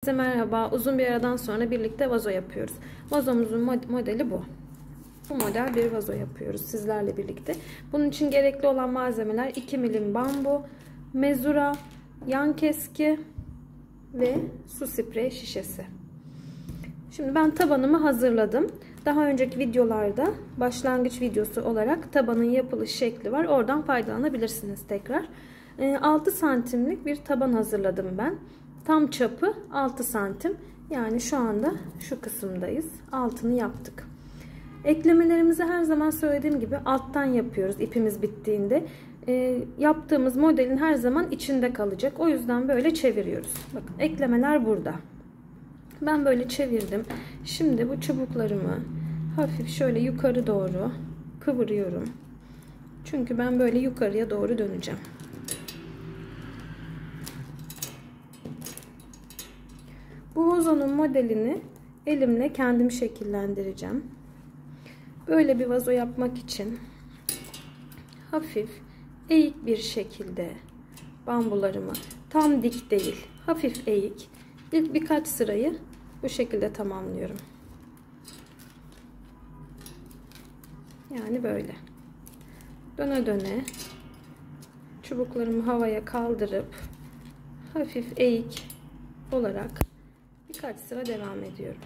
Herkese merhaba. Uzun bir aradan sonra birlikte vazo yapıyoruz. Vazomuzun modeli bu. Bu model bir vazo yapıyoruz sizlerle birlikte. Bunun için gerekli olan malzemeler 2 milim bambu, mezura, yan keski ve su sprey şişesi. Şimdi ben tabanımı hazırladım. Daha önceki videolarda başlangıç videosu olarak tabanın yapılış şekli var. Oradan faydalanabilirsiniz tekrar. 6 santimlik bir taban hazırladım ben. Tam çapı 6 santim. Yani şu anda şu kısımdayız. Altını yaptık. Eklemelerimizi her zaman söylediğim gibi alttan yapıyoruz ipimiz bittiğinde. Yaptığımız modelin her zaman içinde kalacak. O yüzden böyle çeviriyoruz. Bakın eklemeler burada. Ben böyle çevirdim. Şimdi bu çubuklarımı hafif şöyle yukarı doğru kıvırıyorum. Çünkü ben böyle yukarıya doğru döneceğim. Bu vazonun modelini elimle kendim şekillendireceğim. Böyle bir vazo yapmak için hafif eğik bir şekilde bambularımı, tam dik değil, hafif eğik, ilk birkaç sırayı bu şekilde tamamlıyorum. Yani böyle döne döne çubuklarımı havaya kaldırıp hafif eğik olarak birkaç sıra devam ediyorum.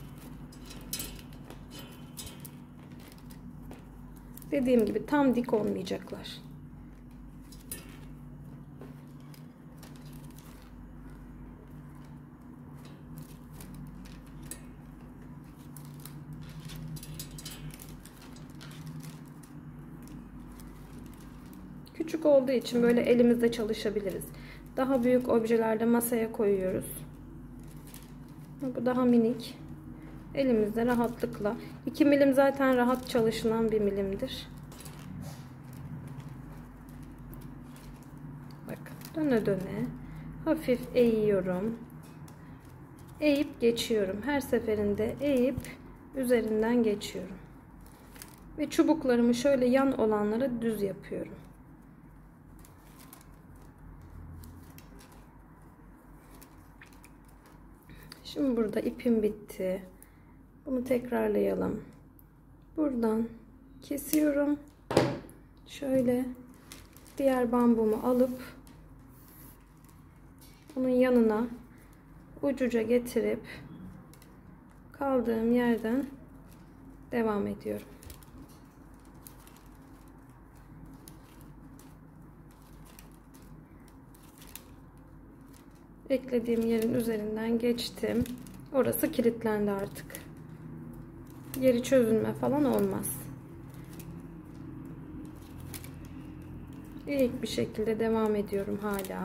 Dediğim gibi tam dik olmayacaklar. Küçük olduğu için böyle elimizde çalışabiliriz. Daha büyük objelerde masaya koyuyoruz. Bu daha minik. Elimizde rahatlıkla. 2 milim zaten rahat çalışılan bir milimdir. Bakın döne döne hafif eğiyorum. Eğip geçiyorum. Her seferinde eğip üzerinden geçiyorum. Ve çubuklarımı şöyle yan olanlara düz yapıyorum. Şimdi burada ipim bitti. Bunu tekrarlayalım. Buradan kesiyorum. Şöyle diğer bambumu alıp onun yanına ucuca getirip kaldığım yerden devam ediyorum. Eklediğim yerin üzerinden geçtim. Orası kilitlendi artık. Yeri çözülme falan olmaz. İlk bir şekilde devam ediyorum hala.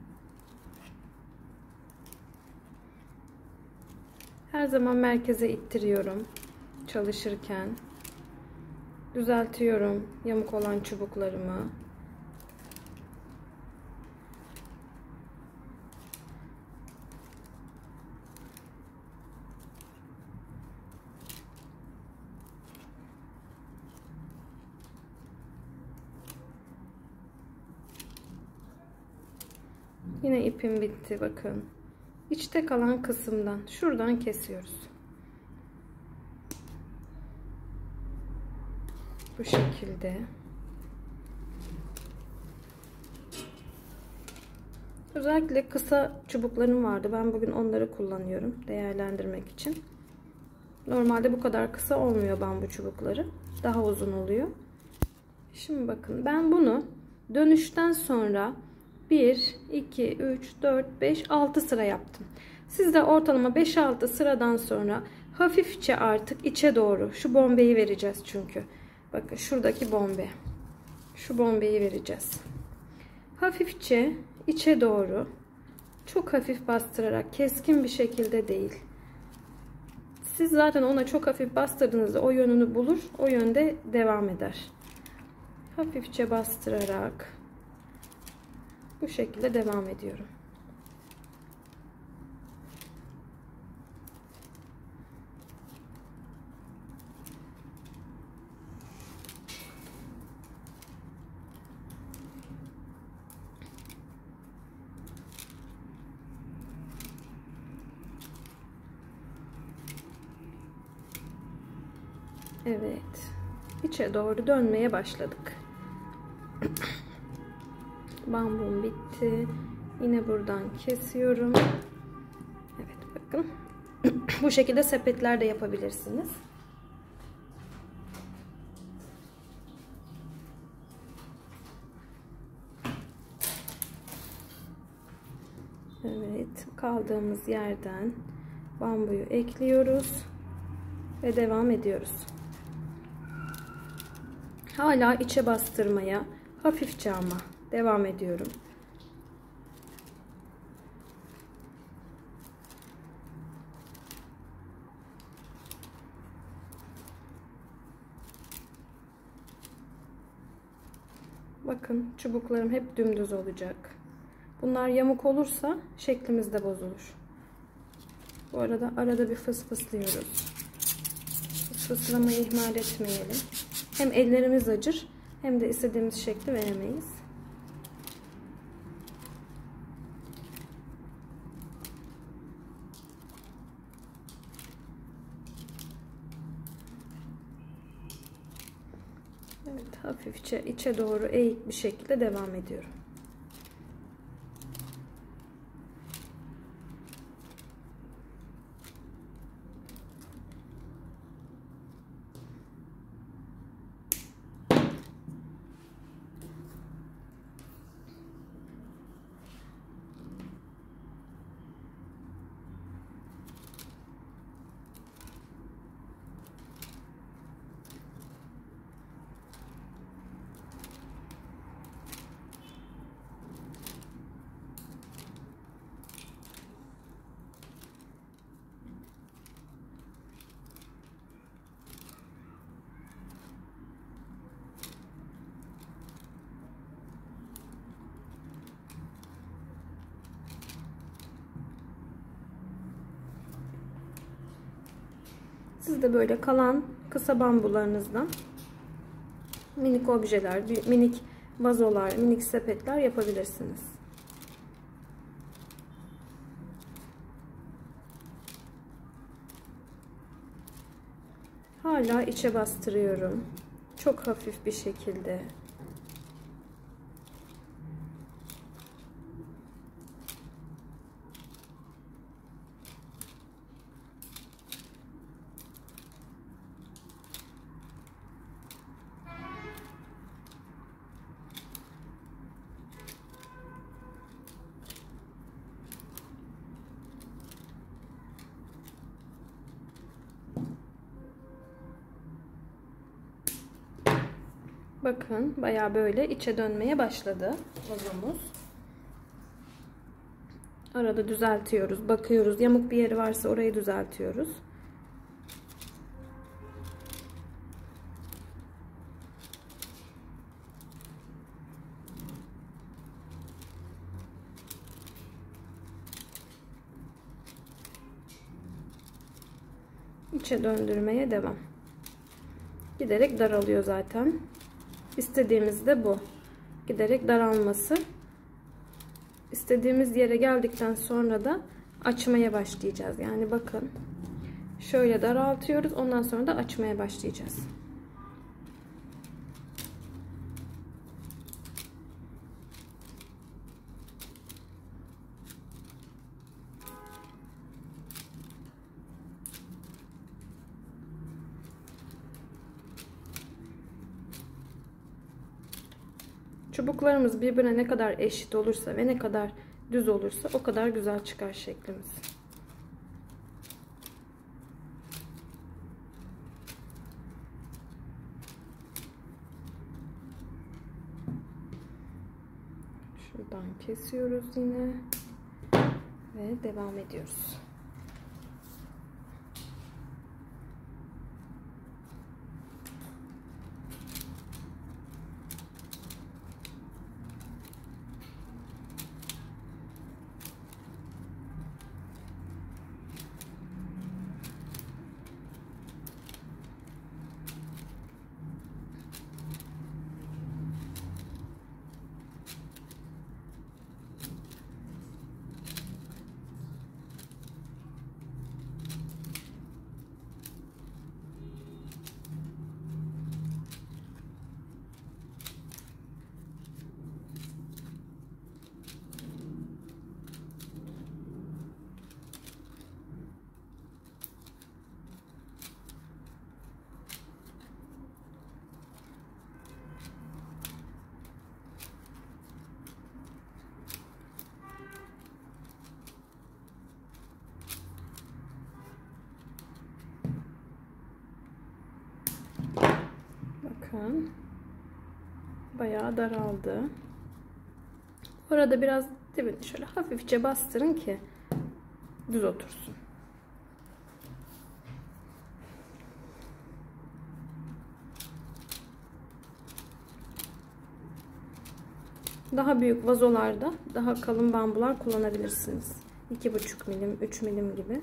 Her zaman merkeze ittiriyorum çalışırken. Düzeltiyorum yamuk olan çubuklarımı. Yine ipim bitti bakın. İçte kalan kısımdan şuradan kesiyoruz. Bu şekilde. Özellikle kısa çubuklarım vardı. Ben bugün onları kullanıyorum değerlendirmek için. Normalde bu kadar kısa olmuyor bambu çubukları. Daha uzun oluyor. Şimdi bakın ben bunu dönüşten sonra 1, 2, 3, 4, 5, 6 sıra yaptım. Siz de ortalama 5-6 sıradan sonra hafifçe artık içe doğru şu bombeyi vereceğiz çünkü. Bakın şuradaki bombe. Şu bombeyi vereceğiz. Hafifçe içe doğru çok hafif bastırarak, keskin bir şekilde değil. Siz zaten ona çok hafif bastırdığınızda o yönünü bulur. O yönde devam eder. Hafifçe bastırarak bu şekilde devam ediyorum. Evet. İçe doğru dönmeye başladık. Bambum bitti. Yine buradan kesiyorum. Evet, bakın. Bu şekilde sepetler de yapabilirsiniz. Evet, kaldığımız yerden bambuyu ekliyoruz ve devam ediyoruz. Hala içe bastırmaya, hafifçe ama devam ediyorum. Bakın, çubuklarım hep dümdüz olacak. Bunlar yamuk olursa şeklimiz de bozulur. Bu arada arada bir fısfıslıyoruz. Fıslamayı ihmal etmeyelim. Hem ellerimiz acır hem de istediğimiz şekli veremeyiz. Evet, hafifçe içe doğru eğik bir şekilde devam ediyorum. Siz de böyle kalan kısa bambularınızdan minik objeler, minik vazolar, minik sepetler yapabilirsiniz. Hala içe bastırıyorum. Çok hafif bir şekilde. Bakın, bayağı böyle içe dönmeye başladı vazomuz. Arada düzeltiyoruz, bakıyoruz. Yamuk bir yeri varsa orayı düzeltiyoruz. İçe döndürmeye devam. Giderek daralıyor zaten. İstediğimiz de bu. Giderek daralması. İstediğimiz yere geldikten sonra da açmaya başlayacağız. Yani bakın. Şöyle daraltıyoruz. Ondan sonra da açmaya başlayacağız. Çubuklarımız birbirine ne kadar eşit olursa ve ne kadar düz olursa o kadar güzel çıkar şeklimiz. Şuradan kesiyoruz yine ve devam ediyoruz. Bakın. Bayağı daraldı. Orada biraz dibini şöyle hafifçe bastırın ki düz otursun. Daha büyük vazolarda daha kalın bambular kullanabilirsiniz. 2,5 milim, 3 milim gibi.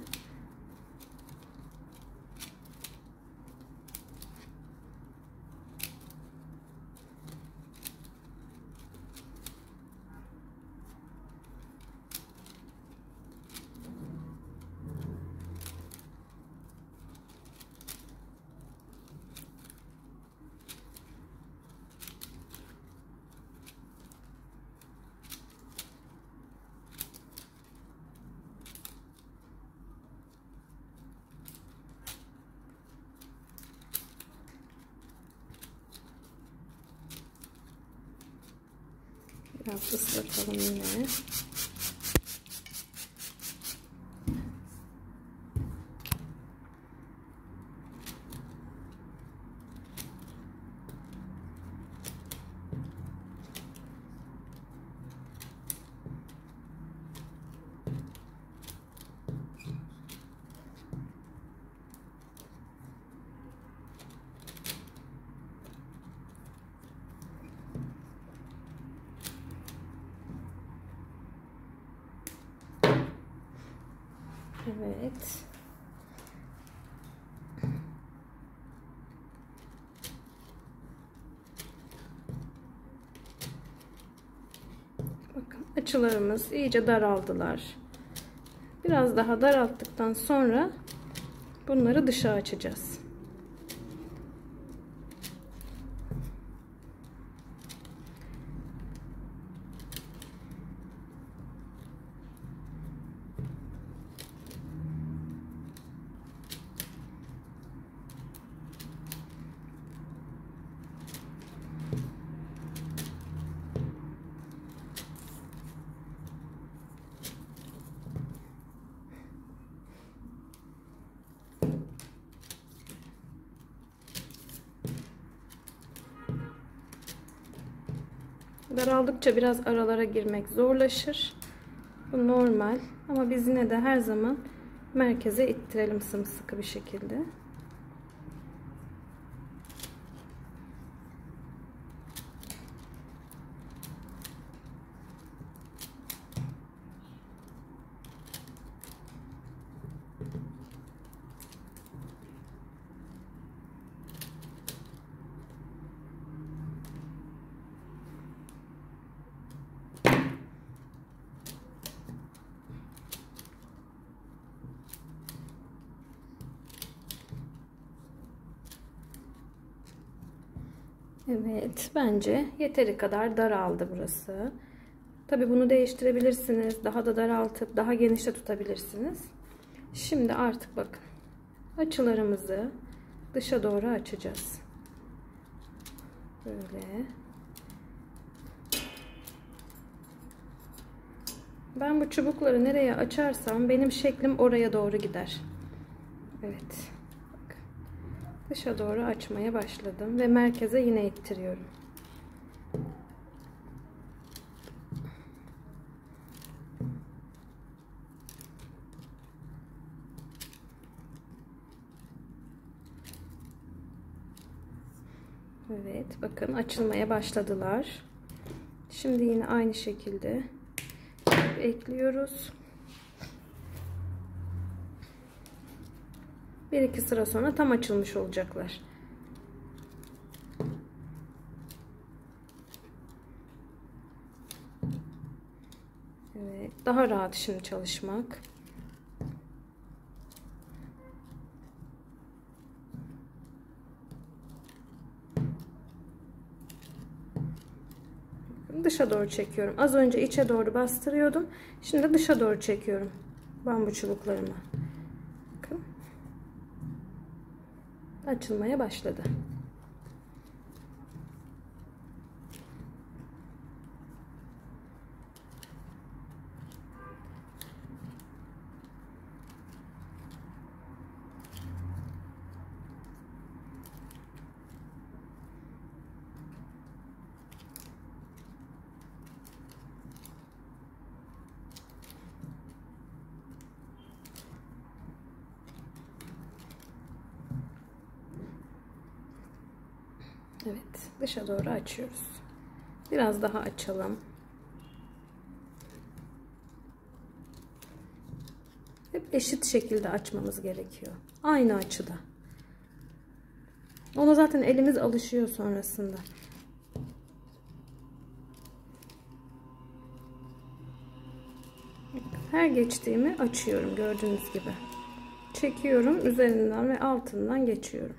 Biraz ıslatalım yine. Evet. Bakın açılarımız iyice daraldılar. Biraz daha daralttıktan sonra bunları dışa açacağız. Daraldıkça biraz aralara girmek zorlaşır. Bu normal ama biz yine de her zaman merkeze ittirelim sımsıkı bir şekilde. Evet, bence yeteri kadar daraldı burası. Tabii bunu değiştirebilirsiniz. Daha da daraltıp daha geniş de tutabilirsiniz. Şimdi artık bakın. Açılarımızı dışa doğru açacağız. Böyle. Ben bu çubukları nereye açarsam benim şeklim oraya doğru gider. Evet. Bakın. Dışa doğru açmaya başladım ve merkeze yine ittiriyorum. Evet, bakın açılmaya başladılar. Şimdi yine aynı şekilde ekliyoruz. 1-2 sıra sonra tam açılmış olacaklar. Evet, daha rahat şimdi çalışmak. Dışa doğru çekiyorum. Az önce içe doğru bastırıyordum. Şimdi dışa doğru çekiyorum bambu çubuklarımı. Bakın. Açılmaya başladı. Evet, dışa doğru açıyoruz. Biraz daha açalım. Hep eşit şekilde açmamız gerekiyor. Aynı açıda. Ona zaten elimiz alışıyor sonrasında. Her geçtiğimi açıyorum gördüğünüz gibi. Çekiyorum, üzerinden ve altından geçiyorum.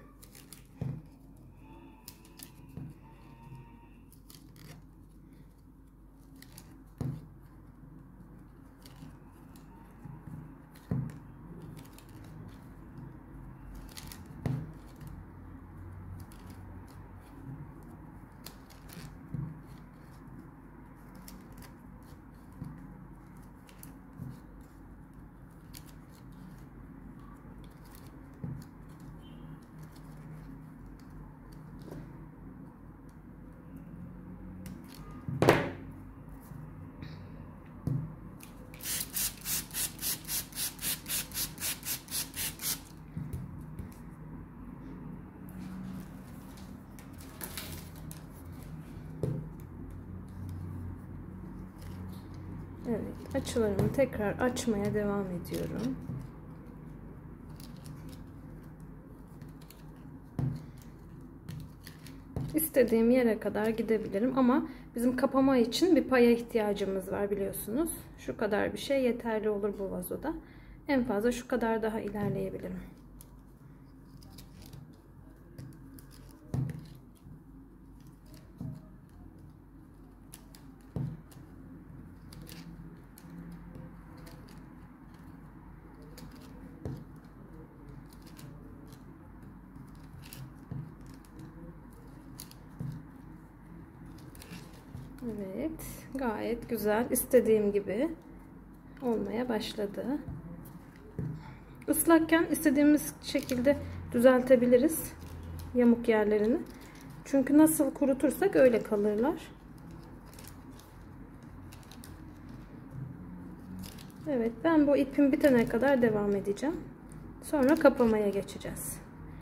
Evet, açılarımı tekrar açmaya devam ediyorum. İstediğim yere kadar gidebilirim ama bizim kapama için bir paya ihtiyacımız var biliyorsunuz. Şu kadar bir şey yeterli olur bu vazoda. En fazla şu kadar daha ilerleyebilirim. Evet, gayet güzel, istediğim gibi olmaya başladı. Islakken istediğimiz şekilde düzeltebiliriz yamuk yerlerini. Çünkü nasıl kurutursak öyle kalırlar. Evet, ben bu ipim bitene kadar devam edeceğim. Sonra kapamaya geçeceğiz.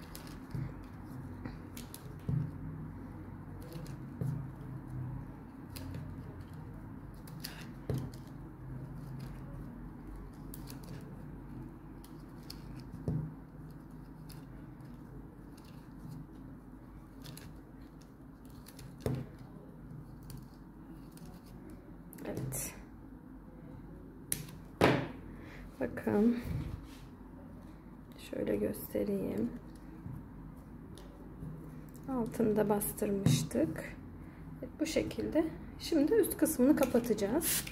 Evet. Bakın. Şöyle göstereyim. Altını da bastırmıştık. Evet, bu şekilde. Şimdi üst kısmını kapatacağız.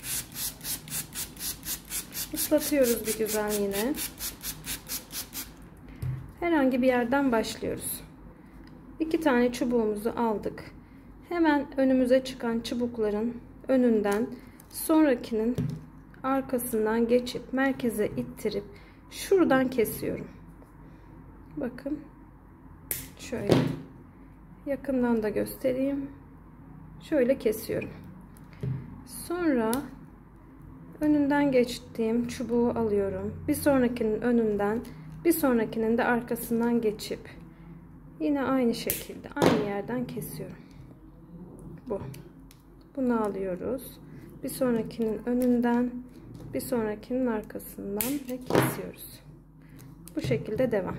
Islatıyoruz bir güzel yine. Herhangi bir yerden başlıyoruz. 2 tane çubuğumuzu aldık. Hemen önümüze çıkan çubukların önünden sonrakinin arkasından geçip merkeze ittirip şuradan kesiyorum. Bakın. Şöyle. Yakından da göstereyim. Şöyle kesiyorum. Sonra önünden geçtiğim çubuğu alıyorum. Bir sonrakinin önünden, bir sonrakinin de arkasından geçip yine aynı şekilde aynı yerden kesiyorum. Bu. Bunu alıyoruz. Bir sonrakinin önünden, bir sonrakinin arkasından ve kesiyoruz. Bu şekilde devam.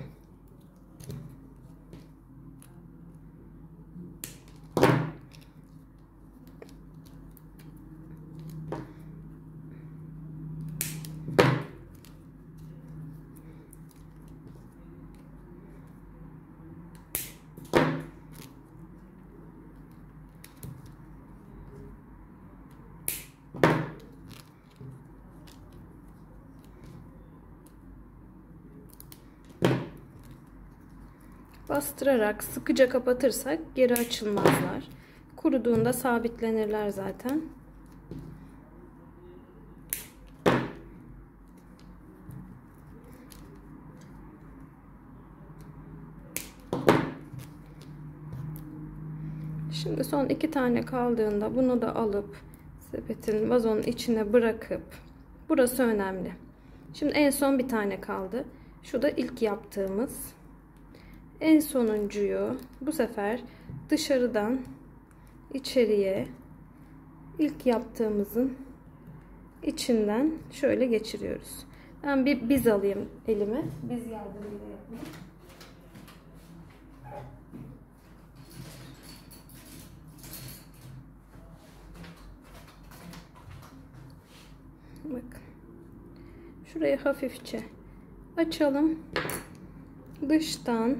Bastırarak sıkıca kapatırsak geri açılmazlar. Kuruduğunda sabitlenirler zaten. Şimdi son 2 tane kaldığında bunu da alıp sepetin vazonun içine bırakıp, burası önemli. Şimdi en son bir tane kaldı. Şu da ilk yaptığımız. En sonuncuyu bu sefer dışarıdan içeriye ilk yaptığımızın içinden şöyle geçiriyoruz. Ben bir bez alayım elime. Bez yardımıyla yapayım. Bakın. Şurayı hafifçe açalım. Dıştan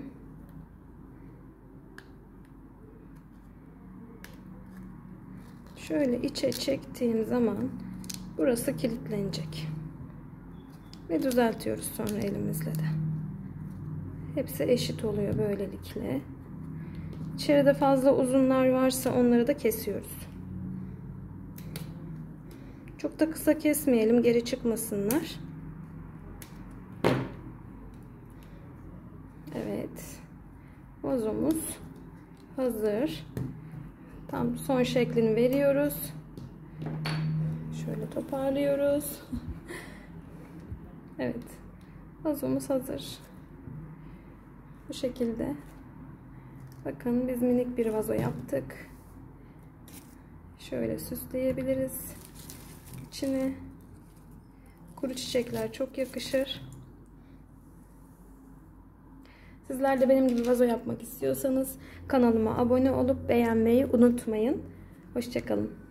şöyle içe çektiğim zaman burası kilitlenecek. Ve düzeltiyoruz sonra elimizle de. Hepsi eşit oluyor böylelikle. İçeride fazla uzunlar varsa onları da kesiyoruz. Çok da kısa kesmeyelim, geri çıkmasınlar. Evet. Vazomuz hazır. Tam son şeklini veriyoruz. Şöyle toparlıyoruz. Evet. Vazomuz hazır. Bu şekilde. Bakın biz minik bir vazo yaptık. Şöyle süsleyebiliriz. İçine kuru çiçekler çok yakışır. Sizler de benim gibi vazo yapmak istiyorsanız kanalıma abone olup beğenmeyi unutmayın. Hoşça kalın.